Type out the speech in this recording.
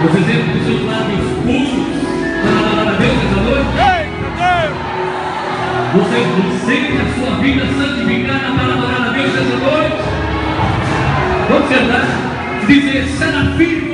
Os exemplos dos seus lábios puros para adorar a Deus essa noite. Você sente a sua vida santificada para adorar a Deus essa noite. Vamos sentar, dizer, será firme